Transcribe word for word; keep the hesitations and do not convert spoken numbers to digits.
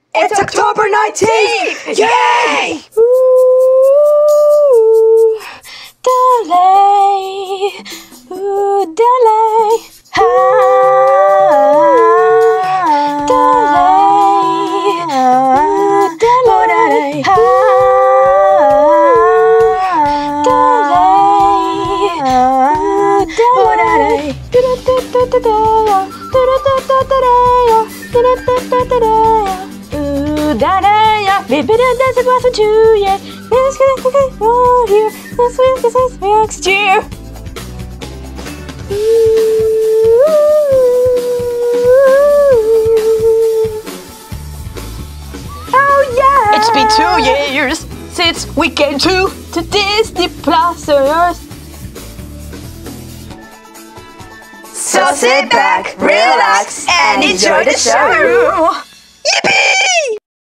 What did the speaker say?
It's October nineteenth! Yay! Ooh, delay, ooh, delay, ah, delay, ooh, delay, ah, delay, ooh, delay. Da-da-ya, maybe that's a glass of two, yeah. Let's get it, okay, oh, here. Let's wait, this is next year. Oh, yeah. It's been two years since we came to, to Disney Plus. So sit back, relax, and enjoy the show!